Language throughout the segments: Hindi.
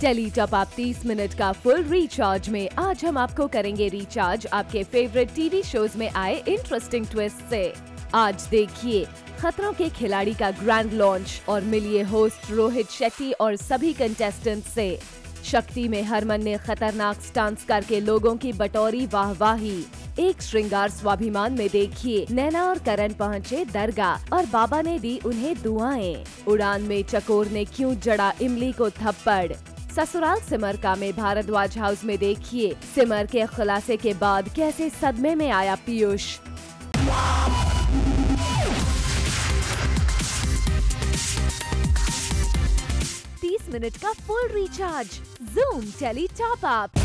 टेली टॉप अप 30 मिनट का फुल रिचार्ज में आज हम आपको करेंगे रिचार्ज आपके फेवरेट टीवी शोज में आए इंटरेस्टिंग ट्विस्ट से। आज देखिए खतरों के खिलाड़ी का ग्रैंड लॉन्च और मिलिए होस्ट रोहित शेट्टी और सभी कंटेस्टेंट से। शक्ति में हरमन ने खतरनाक स्टंट्स करके लोगों की बटोरी वाहवाही। एक श्रृंगार स्वाभिमान में देखिए नैना और करण पहुंचे दरगाह और बाबा ने दी उन्हें दुआएं। उड़ान में चकोर ने क्यों जड़ा इमली को थप्पड़। ससुराल सिमर का में भारद्वाज हाउस में देखिए सिमर के खुलासे के बाद कैसे सदमे में आया पीयूष। मिनट का full recharge Zoom tele top up.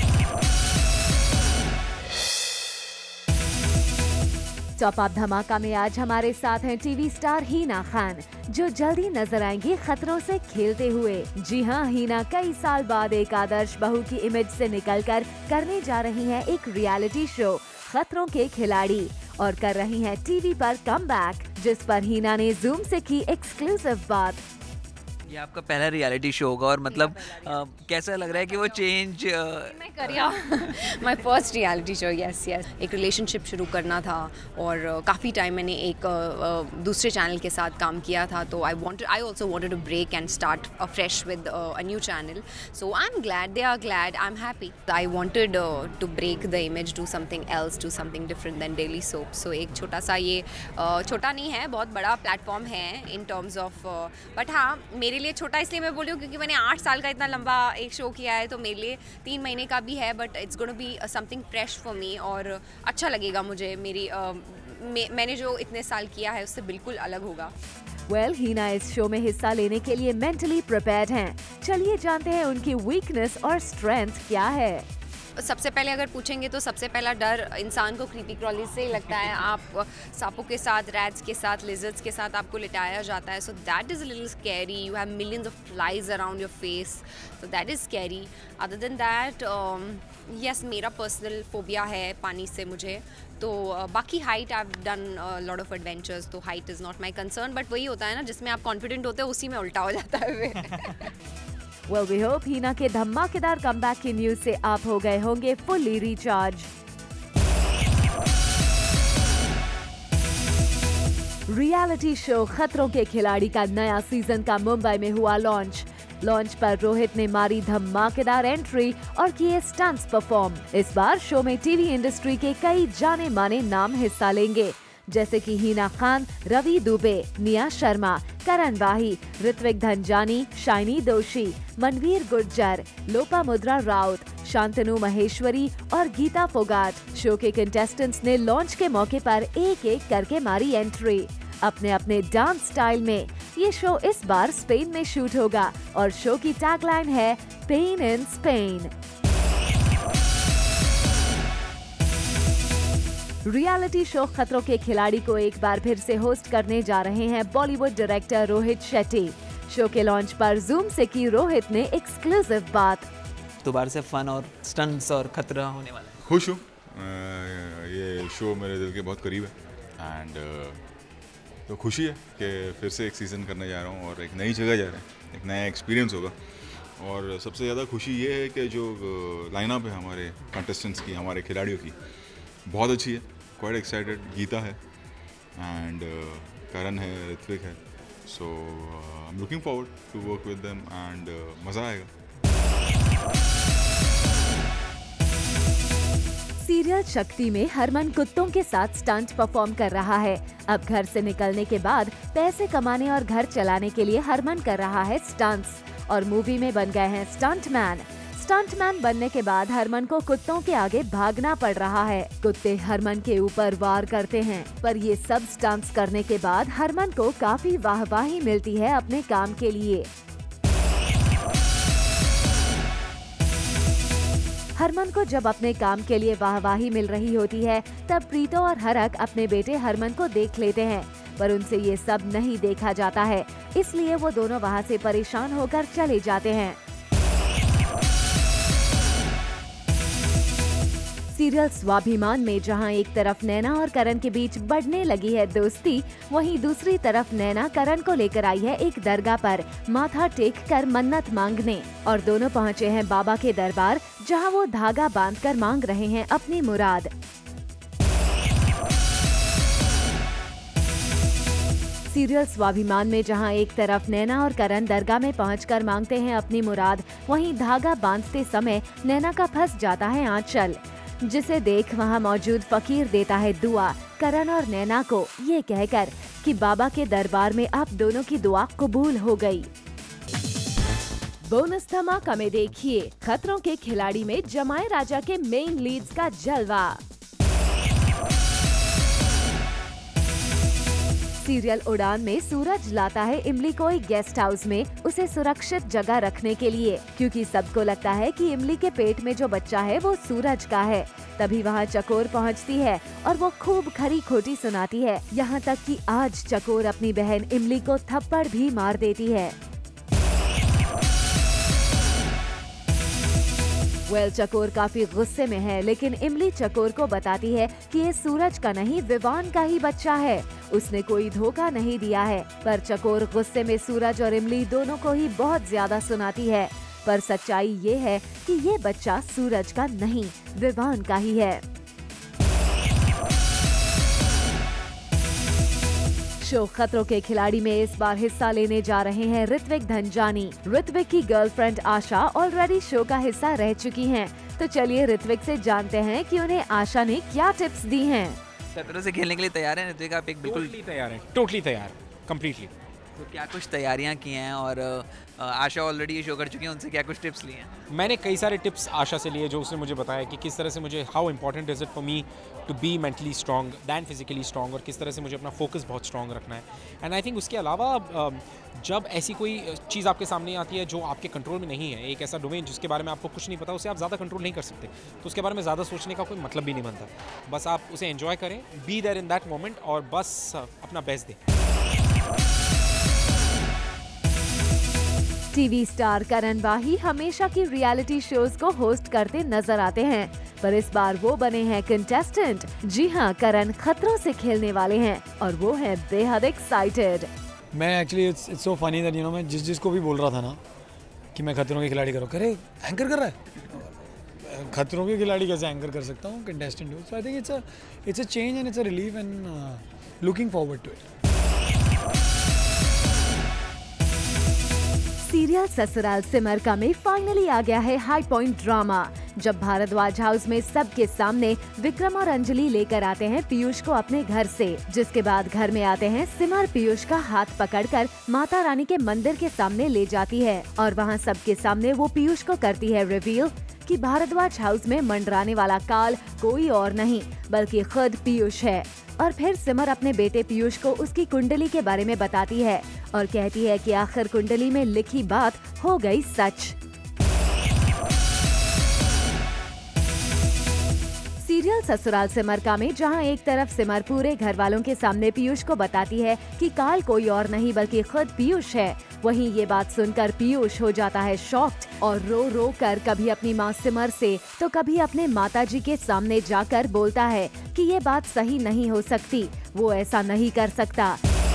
Top up धमाका में आज हमारे साथ हैं टीवी स्टार हीना खान, जो जल्दी नजर आएंगी खतरों से खेलते हुए। जी हां, हीना कई साल बाद एक आदर्श बहू की इमेज से निकलकर करने जा रही हैं एक रियलिटी शो खतरों के खिलाड़ी और कर रही हैं टीवी पर कमबैक, जिस पर हीना ने Zoom से की एक्सक्लूसिव बात। ये आपका पहला रियलिटी शो होगा और मतलब कैसा लग रहा है कि वो चेंज मैं करिया my first reality show. Yes एक रिलेशनशिप शुरू करना था और काफ़ी टाइम मैंने एक दूसरे चैनल के साथ काम किया था, तो I also wanted to break and start fresh with a new channel. So I am glad, they are glad, I am happy. I wanted to break the image, do something else, do something different than daily soap. So एक छोटा सा ये छोटा नहीं है, बहुत बड़ा प्लेटफॉर्म है इन टर्म्स ऑफ, बट हाँ मेरे लिए छोटा इसलिए मैं बोल रही हूँ क्योंकि मैंने 8 साल का इतना लंबा एक शो किया है, तो मेरे लिए 3 महीने का भी है, but it's gonna be something fresh for me और अच्छा लगेगा मुझे। मेरी मैंने जो इतने साल किया है उससे बिल्कुल अलग होगा। वेल, हीना इस शो में हिस्सा लेने के लिए मेंटली प्रिपेयर्ड हैं। चलिए जानते हैं उनकी वीकनेस और स्ट्रेंथ क्या है। सबसे पहले अगर पूछेंगे तो सबसे पहला डर इंसान को क्रीपी क्रॉली से ही लगता है। आप सांपों के साथ, रैट्स के साथ, लिजर्ड्स के साथ आपको लिटाया जाता है, so that is a little scary. You have millions of flies around your face, so that is scary. Other than that yes, मेरा पर्सनल फोबिया है पानी से मुझे, तो बाकी height I have done lot of adventures, तो height is not my concern, but वही होता है ना जिसमें आप कॉन्फिडेंट होते हो उसी में उल्टा हो जाता है। Well, we hope हीना के धमाकेदार कमबैक की न्यूज से आप हो गए होंगे fully recharge. Reality show Khatron Ke खिलाड़ी का नया सीजन का मुंबई में हुआ लॉन्च पर रोहित ने मारी धमाकेदार एंट्री और किए स्टंट्स परफॉर्म। इस बार शो में टीवी इंडस्ट्री के कई जाने माने नाम हिस्सा लेंगे, जैसे कि हीना खान, रवि दुबे, निया शर्मा, करण वाही, ऋत्विक धनजानी, शाइनी दोषी, मनवीर गुर्जर, लोपामुद्रा राउत, शांतनु महेश्वरी और गीता फोगाट। शो के कंटेस्टेंट्स ने लॉन्च के मौके पर एक एक करके मारी एंट्री अपने अपने डांस स्टाइल में। ये शो इस बार स्पेन में शूट होगा और शो की टैगलाइन है pain in Spain. Reality show Khatron Ke खिलाड़ी को एक बार फिर से होस्ट करने जा रहे हैं Bollywood director Rohit Shetty. Show के लॉन्च पर Zoom से की रोहित ने एक्सक्लूसिव बात। दोबारा से फन और स्टंट्स और खतरा होने वाला है। खुश हूँ, ये शो मेरे दिल के बहुत करीब है एंड तो खुशी है कि फिर से एक सीज़न करने जा रहा हूँ और एक नई जगह जा रहे हैं, एक नया एक्सपीरियंस होगा। और सबसे ज़्यादा खुशी ये है कि जो लाइनअप है हमारे कंटेस्टेंट्स की, हमारे खिलाड़ियों की, बहुत अच्छी है। Quite excited. गीता है एंड करण है, ऋत्विक है, so I am looking forward to work with them and मज़ा आएगा। सीरियल शक्ति में हरमन कुत्तों के साथ स्टंट परफॉर्म कर रहा है। अब घर से निकलने के बाद पैसे कमाने और घर चलाने के लिए हरमन कर रहा है स्टंट्स और मूवी में बन गए हैं स्टंटमैन बनने के बाद हरमन को कुत्तों के आगे भागना पड़ रहा है। कुत्ते हरमन के ऊपर वार करते हैं, पर ये सब स्टंट्स करने के बाद हरमन को काफी वाहवाही मिलती है अपने काम के लिए। हरमन को जब अपने काम के लिए वाहवाही मिल रही होती है, तब प्रीतो और हरक अपने बेटे हरमन को देख लेते हैं, पर उनसे ये सब नहीं देखा जाता है, इसलिए वो दोनों वहाँ से परेशान होकर चले जाते हैं। सीरियल स्वाभिमान में जहां एक तरफ नैना और करण के बीच बढ़ने लगी है दोस्ती, वहीं दूसरी तरफ नैना करण को लेकर आई है एक दरगाह पर माथा टेक कर मन्नत मांगने, और दोनों पहुंचे हैं बाबा के दरबार, जहां वो धागा बांधकर मांग रहे हैं अपनी मुराद। सीरियल स्वाभिमान में जहां एक तरफ नैना और करण दरगाह में पहुंचकर मांगते हैं अपनी मुराद, वहीं धागा बांधते समय नैना का फंस जाता है आंचल, जिसे देख वहां मौजूद फकीर देता है दुआ करण और नैना को, ये कहकर कि बाबा के दरबार में आप दोनों की दुआ कबूल हो गई। बोनस धमाका में देखिए खतरों के खिलाड़ी में जमाए राजा के मेन लीड्स का जलवा। सीरियल उड़ान में सूरज लाता है इमली को एक गेस्ट हाउस में उसे सुरक्षित जगह रखने के लिए, क्योंकि सबको लगता है कि इमली के पेट में जो बच्चा है वो सूरज का है। तभी वहाँ चकोर पहुँचती है और वो खूब खरी खोटी सुनाती है, यहाँ तक कि आज चकोर अपनी बहन इमली को थप्पड़ भी मार देती है। चकोर काफी गुस्से में है, लेकिन इमली चकोर को बताती है कि ये सूरज का नहीं विवान का ही बच्चा है, उसने कोई धोखा नहीं दिया है। पर चकोर गुस्से में सूरज और इमली दोनों को ही बहुत ज्यादा सुनाती है, पर सच्चाई ये है कि ये बच्चा सूरज का नहीं विवान का ही है। शो खतरों के खिलाड़ी में इस बार हिस्सा लेने जा रहे हैं ऋत्विक धनजानी। ऋत्विक की गर्लफ्रेंड आशा ऑलरेडी शो का हिस्सा रह चुकी हैं, तो चलिए ऋत्विक से जानते हैं कि उन्हें आशा ने क्या टिप्स दी हैं। खतरों से खेलने के लिए तैयार हैं ऋत्विक? आप एक बिल्कुल तैयार हैं, टोटली तैयार, कम्प्लीटली। तो क्या कुछ तैयारियां की हैं, और आशा ऑलरेडी ये शो कर चुकी है, उनसे क्या कुछ टिप्स लिए हैं? मैंने कई सारे टिप्स आशा से लिए, जो उसने मुझे बताया कि किस तरह से मुझे how important is it for me to be mentally strong than physically strong, और किस तरह से मुझे अपना फोकस बहुत स्ट्रॉन्ग रखना है। एंड आई थिंक उसके अलावा जब ऐसी कोई चीज़ आपके सामने आती है जो आपके कंट्रोल में नहीं है, एक ऐसा डोमेन जिसके बारे में आपको कुछ नहीं पता, उसे आप ज़्यादा कंट्रोल नहीं कर सकते, तो उसके बारे में ज़्यादा सोचने का कोई मतलब भी नहीं बनता। बस आप उसे एंजॉय करें, be there in that moment, और बस अपना बेस्ट दें। टीवी स्टार करण वाही हमेशा की रियलिटी शोज को होस्ट करते नजर आते हैं, पर इस बार वो बने हैं कंटेस्टेंट। जी हाँ, करण खतरों से खेलने वाले हैं और वो हैं बेहद एक्साइटेड। मैं actually it's so funny that मैं जिसको भी बोल रहा था ना कि मैं खतरों के खिलाड़ी करो, करे एंकर कर रहा है, खतरों के खिलाड़ी कैसे एंकर कर सकता हूँ, कंटेस्टेंट हूँ। So I think it's a change and it's a relief and looking forward to it. Serial Sasural सिमरका में फाइनली आ गया है हाई पॉइंट ड्रामा, जब भारद्वाज हाउस में सबके सामने विक्रम और अंजलि लेकर आते हैं पीयूष को अपने घर से, जिसके बाद घर में आते हैं सिमर पीयूष का हाथ पकड़कर माता रानी के मंदिर के सामने ले जाती है, और वहां सबके सामने वो पीयूष को करती है रिवील कि भारद्वाज हाउस में मंडराने वाला काल कोई और नहीं बल्कि खुद पीयूष है। और फिर सिमर अपने बेटे पीयूष को उसकी कुंडली के बारे में बताती है और कहती है कि आखिर कुंडली में लिखी बात हो गई सच। सीरियल ससुराल सिमरका में जहां एक तरफ सिमर पूरे घर वालों के सामने पीयूष को बताती है कि काल कोई और नहीं बल्कि खुद पीयूष है, वहीं ये बात सुनकर पीयूष हो जाता है शॉक्ड और रो रो कर कभी अपनी माँ सिमर से तो कभी अपने माताजी के सामने जाकर बोलता है कि ये बात सही नहीं हो सकती, वो ऐसा नहीं कर सकता।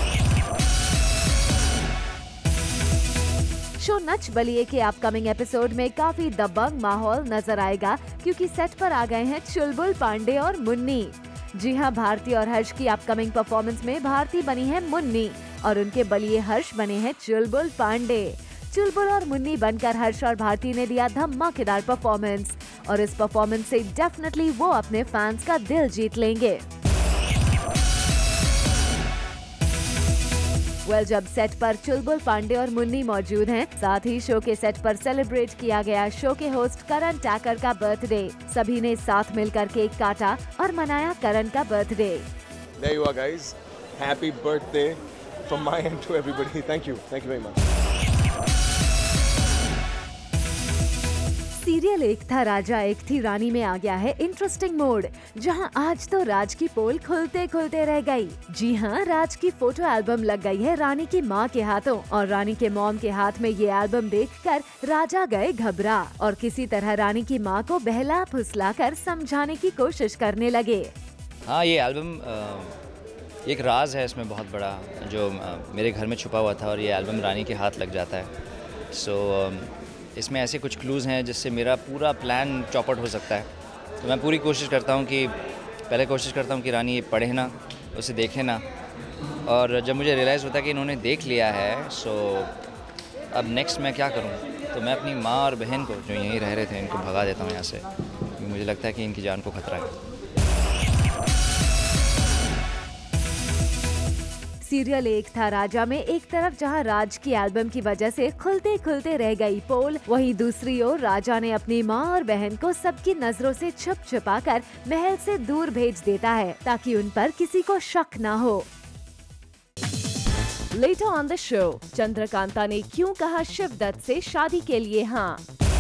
शो नच बलिए के अपकमिंग एपिसोड में काफी दबंग माहौल नजर आएगा, क्योंकि सेट पर आ गए हैं चुलबुल पांडे और मुन्नी। जी हाँ, भारती और हर्ष की अपकमिंग परफॉर्मेंस में भारती बनी है मुन्नी और उनके बलिए हर्ष बने हैं चुलबुल पांडे। चुलबुल और मुन्नी बनकर हर्ष और भारती ने दिया धमाकेदार परफॉर्मेंस और इस परफॉर्मेंस से डेफिनेटली वो अपने फैंस का दिल जीत लेंगे। जब सेट पर चुलबुल पांडे और मुन्नी मौजूद हैं, साथ ही शो के सेट पर सेलिब्रेट किया गया शो के होस्ट करण टैकर का बर्थडे। सभी ने साथ मिलकर केक काटा और मनाया करण का birthday. There you are, guys. Happy birthday from my end to everybody. Thank you very much. Serial Ek Tha राजा एक थी रानी में आ गया है इंटरेस्टिंग मोड, जहां आज तो राज की पोल खुलते खुलते रह गई। जी हां, राज की फोटो एल्बम लग गई है रानी की मां के हाथों और रानी के मॉम के हाथ में ये एल्बम देखकर राजा गए घबरा और किसी तरह रानी की मां को बहला फुसलाकर समझाने की कोशिश करने लगे। हाँ, ये एल्बम एक राज है इसमें बहुत बड़ा जो मेरे घर में छुपा हुआ था और ये एल्बम रानी के हाथ लग जाता है। सो इसमें ऐसे कुछ क्लूज़ हैं जिससे मेरा पूरा प्लान चौपट हो सकता है। तो मैं पूरी कोशिश करता हूँ कि रानी ये पढ़े ना, उसे देखे ना, और जब मुझे रियलाइज़ होता है कि इन्होंने देख लिया है, सो अब नेक्स्ट मैं क्या करूँ। तो मैं अपनी माँ और बहन को जो यहीं रह रहे थे इनको भगा देता हूँ यहाँ से, क्योंकि मुझे लगता है कि इनकी जान को खतरा है। सीरियल एक था राजा में एक तरफ जहां राज की एल्बम की वजह से खुलते खुलते रह गई पोल, वहीं दूसरी ओर राजा ने अपनी मां और बहन को सबकी नजरों से छुपा-छुपाकर महल से दूर भेज देता है ताकि उन पर किसी को शक न हो। Later on the show, Chandrakanta ने क्यों कहा शिवदत्त से शादी के लिए हाँ।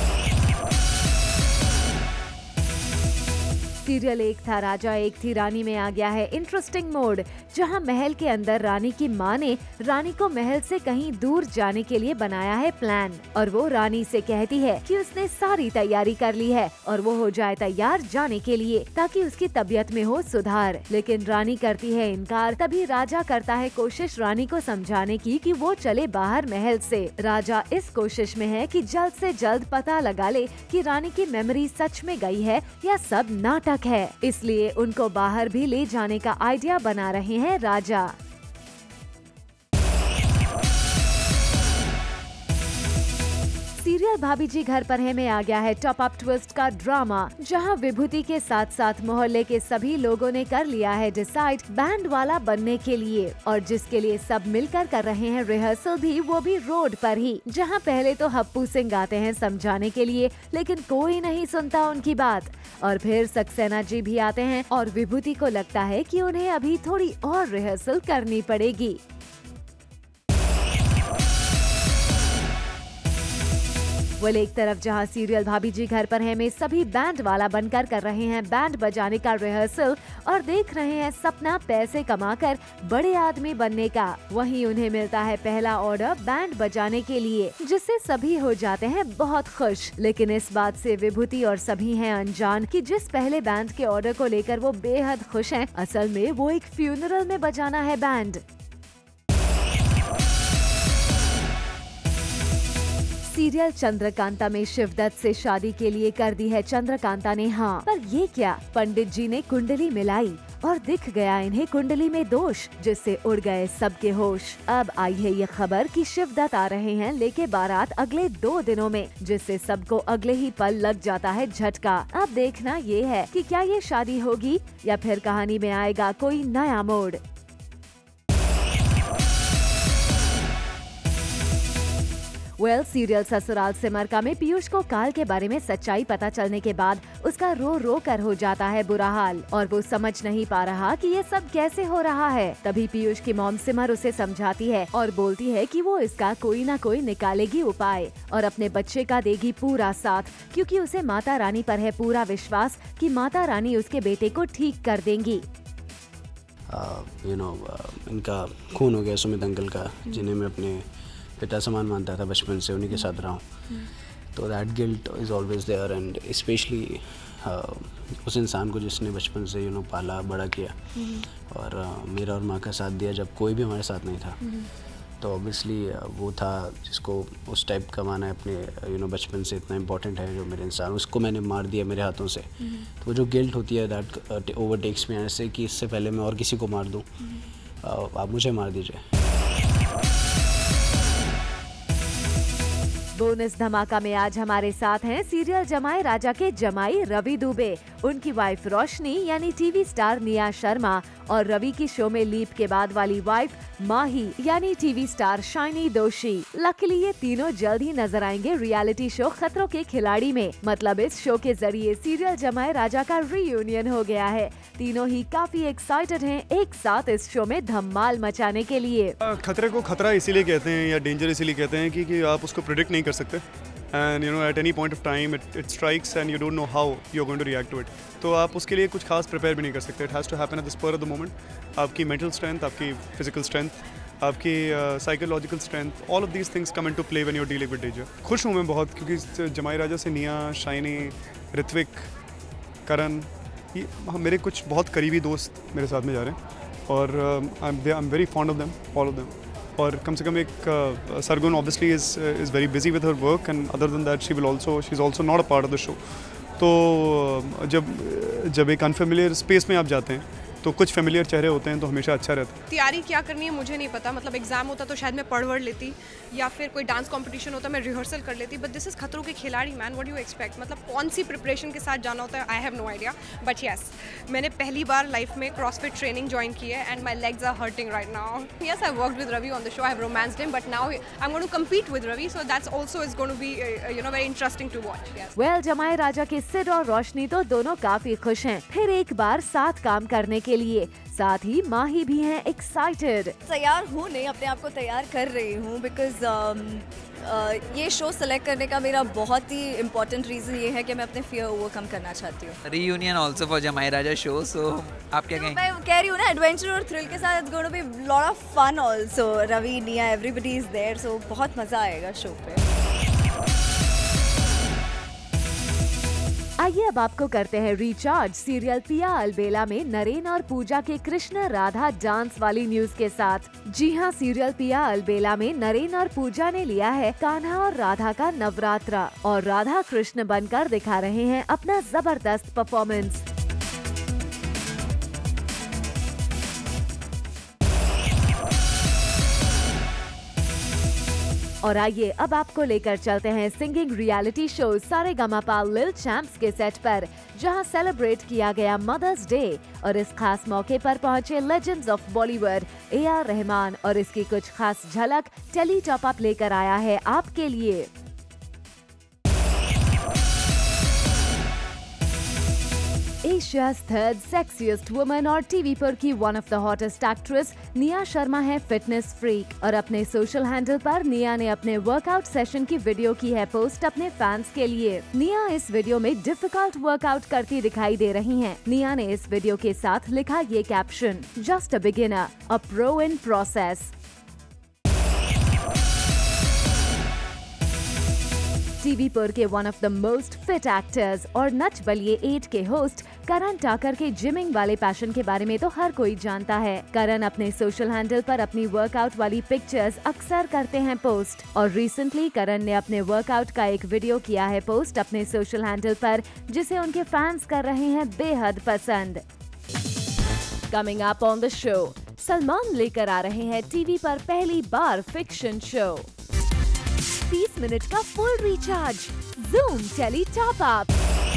सीरियल एक था राजा एक थी रानी में आ गया है इंटरेस्टिंग मोड, जहां महल के अंदर रानी की मां ने रानी को महल से कहीं दूर जाने के लिए बनाया है प्लान और वो रानी से कहती है कि उसने सारी तैयारी कर ली है और वो हो जाए तैयार जाने के लिए ताकि उसकी तबीयत में हो सुधार, लेकिन रानी करती है इनकार। तभी राजा करता है कोशिश रानी को समझाने की कि वो चले बाहर महल से। राजा इस कोशिश में है कि जल्द से जल्द पता लगा ले कि रानी की मेमोरी सच में गई है या सब नाटक है, इसलिए उनको बाहर भी ले जाने का आइडिया बना रहे हैं राजा। सीरियल भाभी जी घर पर है में आ गया है टॉप अप ट्विस्ट का ड्रामा, जहां विभूति के साथ साथ मोहल्ले के सभी लोगों ने कर लिया है डिसाइड बैंड वाला बनने के लिए और जिसके लिए सब मिलकर कर रहे हैं रिहर्सल भी, वो भी रोड पर ही, जहां पहले तो हप्पू सिंह आते हैं समझाने के लिए लेकिन कोई नहीं सुनता उनकी बात और फिर सक्सेना जी भी आते हैं और विभूति को लगता है कि उन्हें अभी थोड़ी और रिहर्सल करनी पड़ेगी। वेल, एक तरफ जहां सीरियल भाभी जी घर पर है में सभी बैंड वाला बनकर कर रहे हैं बैंड बजाने का रिहर्सल और देख रहे हैं सपना पैसे कमाकर बड़े आदमी बनने का, वहीं उन्हें मिलता है पहला ऑर्डर बैंड बजाने के लिए, जिससे सभी हो जाते हैं बहुत खुश। लेकिन इस बात से विभूति और सभी हैं अनजान कि जिस पहले बैंड के ऑर्डर को लेकर वो बेहद खुश हैं, असल में वो एक फ्यूनरल में बजाना है बैंड। सीरियल चंद्रकांता में शिवदत्त से शादी के लिए कर दी है चंद्रकांता ने हाँ, पर ये क्या, पंडित जी ने कुंडली मिलाई और दिख गया इन्हें कुंडली में दोष, जिससे उड़ गए सबके होश। अब आई है ये खबर कि शिवदत्त आ रहे हैं लेके बारात अगले 2 दिनों में, जिससे सबको अगले ही पल लग जाता है झटका। अब देखना ये है कि क्या ये शादी होगी या फिर कहानी में आएगा कोई नया मोड़। वेल, सीरियल ससुराल सिमरका में पीयूष को काल के बारे में सच्चाई पता चलने के बाद उसका रो रो कर हो जाता है बुरा हाल और वो समझ नहीं पा रहा कि ये सब कैसे हो रहा है। तभी पीयूष की मॉम सिमर उसे समझाती है और बोलती है कि वो इसका कोई ना कोई निकालेगी उपाय और अपने बच्चे का देगी पूरा साथ, क्योंकि उसे माता रानी पर है पूरा विश्वास कि माता रानी उसके बेटे को ठीक कर देंगी। इनका खून हो गया सुमित अंकल का, जिन्हें मैं अपने पिता समान मानता था बचपन से, उन्हीं के साथ रहा हूँ, तो that guilt is always there and specially उस इंसान को जिसने बचपन से पाला बड़ा किया और मेरा और माँ का साथ दिया जब कोई भी हमारे साथ नहीं था, तो ऑब्वियसली वो था जिसको उस टाइप का माना है अपने बचपन से इतना इम्पोर्टेंट है जो मेरे इंसान, उसको मैंने मार दिया मेरे हाथों से। तो वो जो गिल्ट होती है दैट ओवरटेक्स में ऐसे कि इससे पहले मैं और किसी को मार दूँ, आप मुझे मार दीजिए। बोनस धमाका में आज हमारे साथ हैं सीरियल जमाई राजा के जमाई रवि दुबे, उनकी वाइफ रोशनी यानी टीवी स्टार निया शर्मा और रवि की शो में लीप के बाद वाली वाइफ माही यानी TV star Shiny Doshi. Luckily ये तीनों जल्द ही नजर आएंगे रियलिटी शो खतरों के खिलाड़ी में। मतलब इस शो के जरिए सीरियल जमाई राजा का रीयूनियन हो गया है। तीनों ही काफी एक्साइटेड हैं एक साथ इस शो में धमाल मचाने के लिए। खतरे को खतरा इसीलिए कहते हैं या डेंजर इसीलिए कहते हैं कि आप उसको प्रेडिक्ट नहीं कर सकते and at any point of time it strikes and you don't know how you're going to react to it. तो आप उसके लिए कुछ खास प्रिपेयर भी नहीं कर सकते. It has to happen at the spur of the moment. आपकी mental strength, आपकी physical strength, आपकी psychological strength, all of these things come into play when you're dealing with danger. खुश हूँ मैं बहुत क्योंकि जमाई राजा से निया, शाइनी, ऋत्विक, करण, मेरे कुछ बहुत करीबी दोस्त मेरे साथ में जा रहे हैं और I am very fond of them, all of them. और कम से कम एक Sargun obviously is very busy with her work and other than that she is also not a part of the show. तो जब एक अनफेमिलियर स्पेस में आप जाते हैं तो कुछ फेमिलियर चेहरे होते हैं तो हमेशा अच्छा रहता है. तैयारी क्या करनी है मुझे नहीं पता, मतलब एग्जाम होता तो शायद मैं पढ़ वढ़ लेती या फिर कोई डांस कंपटीशन होता मैं रिहर्सल कर लेती. But this is Khatron Ke Khiladi man, what do you expect, मतलब कौन सी प्रिपरेशन के साथ जाना होता है, I have no idea. But yes, मैंने पहली बार लाइफ में क्रॉसफिट ट्रेनिंग ज्वाइन की है and my legs are hurting right now. Yes, I worked with Ravi on the show, I have romanced him, but now I am going to compete with Ravi, so that's also is going to be very interesting to watch. Well, Jamai Raja के सिड और रोशनी तो दोनों काफी खुश हैं फिर एक बार साथ काम करने के लिए. साथ ही माही भी हैं एक्साइटेड. तैयार हूँ नहीं, अपने आप को तैयार कर रही हूँ बिकॉज ये शो सेलेक्ट करने का मेरा बहुत ही इम्पोर्टेंट रीज़न ये है कि मैं अपने फियर ओवरकम करना चाहती हूँ. रीयूनियन आल्सो फॉर जमाई राजा शो, सो आप क्या कहेंगे? मैं कह रही हूँ ना, एडवेंचर और थ्रिल के साथ it's going to be lot of fun also. Ravi, Nia, everybody is there, सो बहुत मज़ा आएगा शो पे. आइए अब आपको करते हैं रिचार्ज सीरियल पिया अलबेला में नरेन और पूजा के कृष्ण राधा डांस वाली न्यूज के साथ. जी हाँ, सीरियल पिया अलबेला में नरेन और पूजा ने लिया है कान्हा और राधा का नवरात्रा और राधा कृष्ण बनकर दिखा रहे हैं अपना जबरदस्त परफॉर्मेंस. और आइए अब आपको लेकर चलते हैं सिंगिंग रियलिटी शो सारेगामापा लिल चैंप्स के सेट पर, जहां सेलिब्रेट किया गया मदर्स डे और इस खास मौके पर पहुंचे legends of Bollywood AR Rahman और इसकी कुछ खास झलक टेली टॉप अप लेकर आया है आपके लिए. एशिया's थर्ड सेक्सिएस्ट वुमन और टीवी पर की one of the hottest actress Nia Sharma है फिटनेस फ्रीक और अपने सोशल हैंडल पर निया ने अपने वर्कआउट सेशन की वीडियो की है पोस्ट अपने फैंस के लिए. निया इस वीडियो में डिफिकल्ट वर्कआउट करती दिखाई दे रही हैं. निया ने इस वीडियो के साथ लिखा ये caption, just a beginner, a pro in process. TV पर के one of the most fit actors और नच बलिए 8 के होस्ट करण टाकर के जिमिंग वाले पैशन के बारे में तो हर कोई जानता है. करण अपने सोशल हैंडल पर अपनी वर्कआउट वाली पिक्चर्स अक्सर करते हैं पोस्ट और रिसेंटली करण ने अपने वर्कआउट का एक वीडियो किया है पोस्ट अपने सोशल हैंडल पर, जिसे उनके फैंस कर रहे हैं बेहद पसंद. Coming up on the show, Salman लेकर आ रहे हैं टीवी पर पहली बार फिक्शन शो. 30 मिनट का full recharge, Zoom tele top up.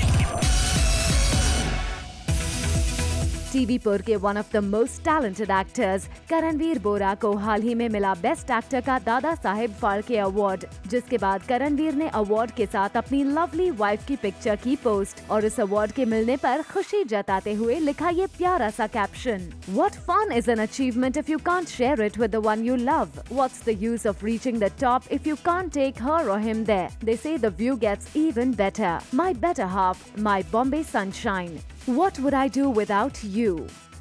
TV पर के one of the most talented actors Karanvir Bohra को हाल ही में मिला बेस्ट एक्टर का दादा साहेब फाल्के अवार्ड, जिसके बाद करणवीर ने अवार्ड के साथ अपनी लवली वाइफ की पिक्चर की पोस्ट और इस अवार्ड के मिलने पर खुशी जताते हुए लिखा ये प्यारा सा caption, What fun is an achievement if you can't share it with the one you love? What's the use of reaching the top if you can't take her or him there? They say the view gets even better. My better half, my Bombay sunshine. What would I do without you?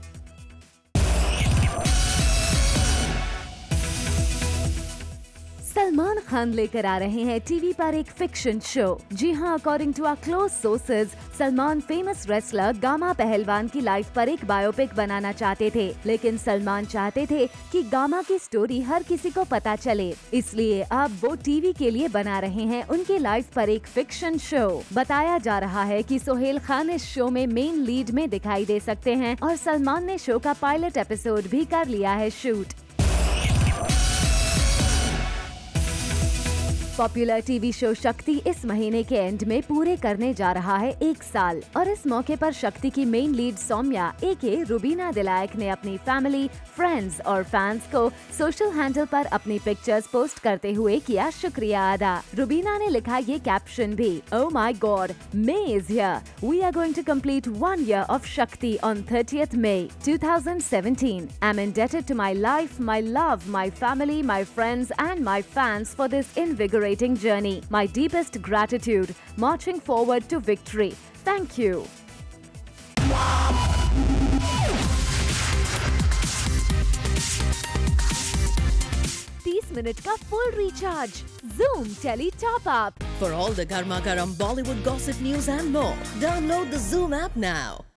Salman Khan लेकर आ रहे हैं टीवी पर एक फिक्शन शो. जी हाँ, according to our close sources, Salman famous wrestler Gama Pehlwan की लाइफ पर एक बायोपिक बनाना चाहते थे, लेकिन सलमान चाहते थे कि गामा की स्टोरी हर किसी को पता चले, इसलिए अब वो टीवी के लिए बना रहे हैं उनकी लाइफ पर एक फिक्शन शो. बताया जा रहा है कि सोहेल खान इस शो में मेन लीड में दिखाई दे सकते हैं और सलमान ने शो का पायलट एपिसोड भी कर लिया है शूट. पॉपुलर टीवी शो शक्ति इस महीने के एंड में पूरे करने जा रहा है 1 साल और इस मौके पर शक्ति की main lead Saumya aka Rubina Dilaik ने अपनी फैमिली, फ्रेंड्स और फैंस को सोशल हैंडल पर अपनी पिक्चर्स पोस्ट करते हुए किया शुक्रिया अदा. रुबीना ने लिखा ये कैप्शन भी, Oh my God, May is here. We are going to complete 1 year of Shakti on 30th May 2017. I'm indebted to my life, my love, my family, my friends and my fans for this invigorating inspirating journey. My deepest gratitude. Marching forward to victory. Thank you. 30 minute का full recharge. Zoom Tele Top Up. For all the Garma Garam Bollywood gossip news and more, download the Zoom app now.